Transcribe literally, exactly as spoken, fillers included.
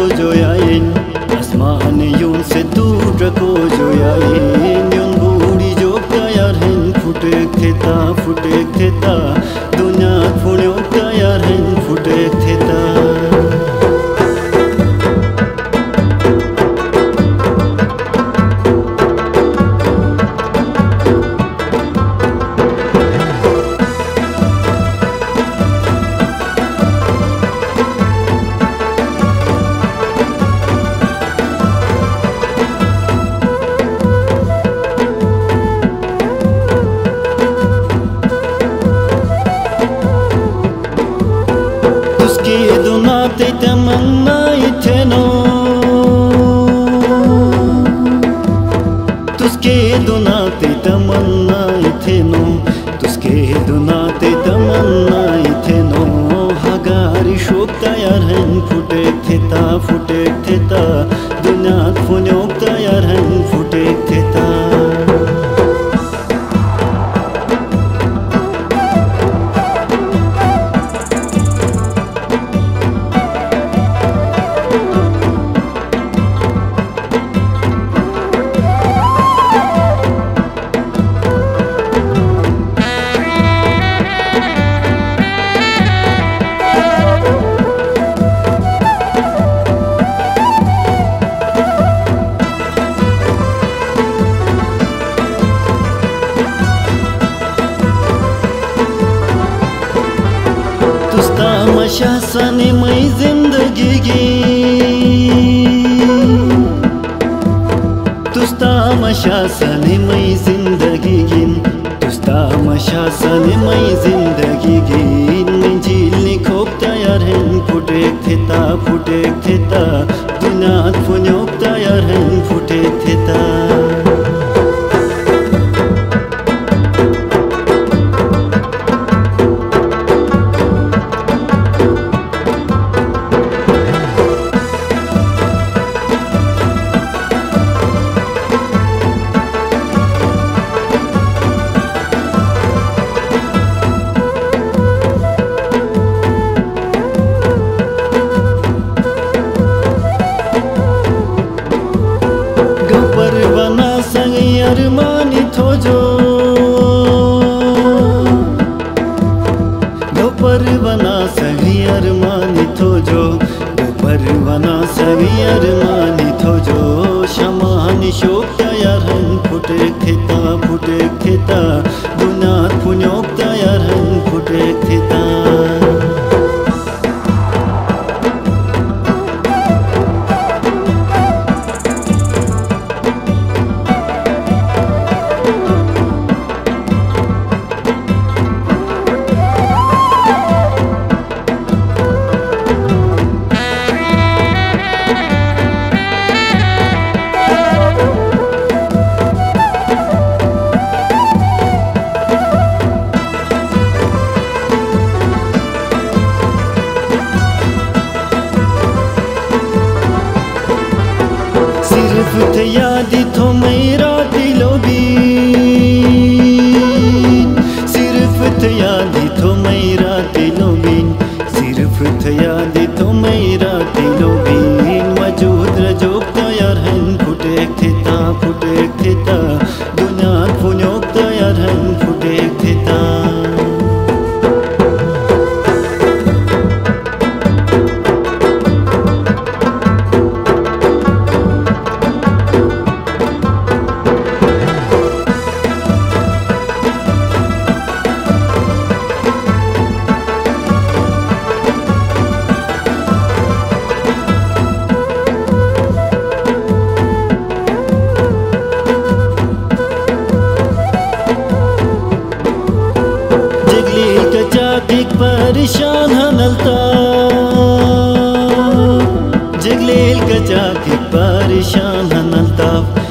जो याइन आसमान यूं से दूर रखो जो याइन यूं बूढ़ी जो तैयार हैं फुटे थेता फुटे थेता दुनिया फुण्यो तैयार हैं फुटे थेता तमन्ना इथेनो तुस्के दुनाते तमन्ना इथेनो तुस्के दुनाते तमन्ना इथेनो हगारी शोक तैयार हैं फुटे थेता फुटे थेता दुनिया फुन्योक तैयार हैं फुटे थेता शासने मई जिंदगी की तुस्ता मशासने मई जिंदगी की तुस्ता मशासने मई जिंदगी की झील निखोक तैयार हैं फुटे थेता फुटे थेता दुनिया फुन्योक तैयार हैं फुटे थेता परवाना सभी अरमानी थो जो दो परवाना सभी अरमानी थो जो शमानी शोक तैयार हैं फुटे थेता फुटे थेता दुनात फुन्योक तैयार हैं फुटे थेता यादी तो मेरा दिलो बीन सिर्फ यादी तो मेरा दिलो बीन सिर्फ यादी तो मेरा दिलो बीन मौजूद रजोक तैयार हैं फुटे थेता फुटे थेता दुनिया फुन्योक तैयार हैं फुटे थेता परेशान हनलता जगलेल कचा के परेशान हनलता